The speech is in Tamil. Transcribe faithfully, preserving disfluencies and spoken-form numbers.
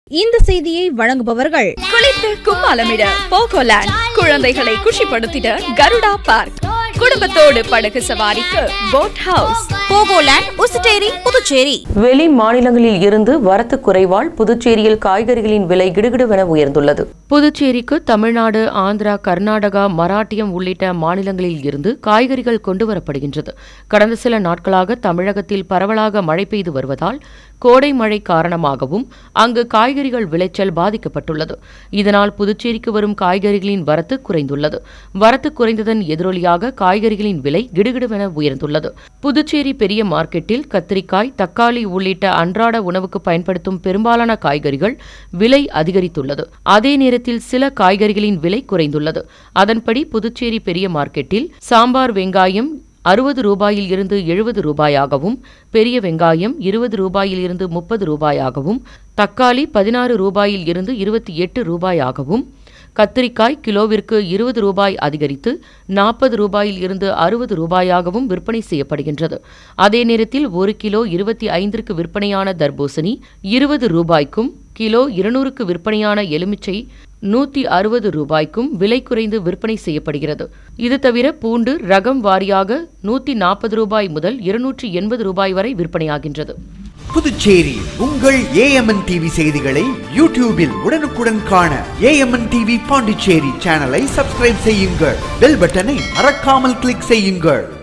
இந்த செய்தியை வழங்குபவர்கள் குளித்து கும்மாளமிட போகோலேண்ட், குழந்தைகளை குஷிப்படுத்திட கருடா பார்க், குடும்பத்தோடு படகு சவாரிக்கு போட் ஹவுஸ். போகோலேண்ட், உசுட்டேரி, புதுச்சேரி. வெளி மாநிலங்களில் இருந்து வரத்து குறைவால் புதுச்சேரியில் காய்கறிகளின் விலை கிடுகிடுவென உயர்ந்துள்ளது. புதுச்சேரிக்கு தமிழ்நாடு, ஆந்திரா, கர்நாடகா, மராட்டியம் உள்ளிட்ட மாநிலங்களில் இருந்து காய்கறிகள் கொண்டுவரப்படுகின்றது. கடந்த சில நாட்களாக தமிழகத்தில் பரவலாக மழை பெய்து வருவதால் கோடை மழை காரணமாகவும் அங்கு காய்கறிகள் விளைச்சல் பாதிக்கப்பட்டுள்ளது. இதனால் புதுச்சேரிக்கு வரும் காய்கறிகளின் வரத்து குறைந்துள்ளது. வரத்து குறைந்ததன் எதிரொலியாக காய்கறிகளின் விலை கிடுகிடுவென உயர்ந்துள்ளது. புதுச்சேரி பெரிய மார்க்கெட்டில் கத்திரிக்காய், தக்காளி உள்ளிட்ட அன்றாட உணவுக்கு பயன்படுத்தும் பெரும்பாலான காய்கறிகள் விலை அதிகரித்துள்ளது. அதே நேரத்தில் சில காய்கறிகளின் விலை குறைந்துள்ளது. அதன்படி புதுச்சேரி பெரிய மார்க்கெட்டில் சாம்பார் வெங்காயம் அறுபது ரூபாயில் இருந்து எழுபது ரூபாயாகவும், பெரிய வெங்காயம் இருபது ரூபாயில் இருந்து முப்பது ரூபாயாகவும், தக்காளி பதினாறு ரூபாயில் இருந்து இருபத்தி எட்டு ரூபாயாகவும், கத்திரிக்காய் கிலோவிற்கு இருபது ரூபாய் அதிகரித்து நாற்பது ரூபாயில் இருந்து அறுபது ரூபாயாகவும் விற்பனை செய்யப்படுகின்றது. அதே நேரத்தில் ஒரு கிலோ இருபத்தி ஐந்திற்கு விற்பனையான தர்பூசணி இருபது ரூபாய்க்கும், கிலோ இருநூறுக்கு விற்பனையான எலுமிச்சை நூற்றி அறுபது ரூபாய்க்கும் விலை குறைந்து விற்பனை செய்யப்படுகிறது. இது தவிர பூண்டு ரகம் வாரியாக நூற்றி நாற்பது ரூபாய் முதல் இருநூற்றி எண்பது ரூபாய் வரை விற்பனையாகின்றது. புதுச்சேரி உங்கள் ஏஎம்என் டிவி செய்திகளை யூடியூபில் உடனுக்குடன் காண ஏஎம்என் டிவி பாண்டிச்சேரி சேனலை சப்ஸ்கிரைப் செய்யுங்கள். பெல் பட்டனை மறக்காமல் கிளிக் செய்யுங்கள்.